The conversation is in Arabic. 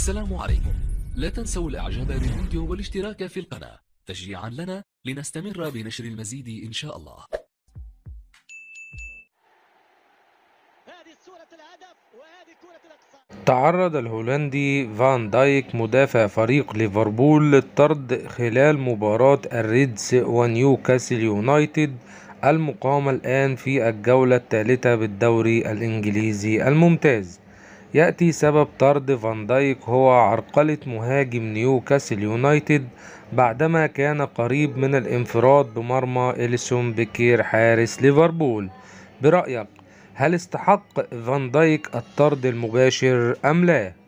السلام عليكم. لا تنسوا الاعجاب بالفيديو والاشتراك في القناة تشجيعا لنا لنستمر بنشر المزيد ان شاء الله. تعرض الهولندي فان دايك مدافع فريق ليفربول للطرد خلال مباراة الريدز ونيوكاسل يونايتد المقامة الآن في الجولة الثالثة بالدوري الإنجليزي الممتاز. يأتي سبب طرد فان دايك هو عرقلة مهاجم نيوكاسل يونايتد بعدما كان قريب من الانفراد بمرمى إليسون بكير حارس ليفربول. برأيك هل استحق فان دايك الطرد المباشر أم لا؟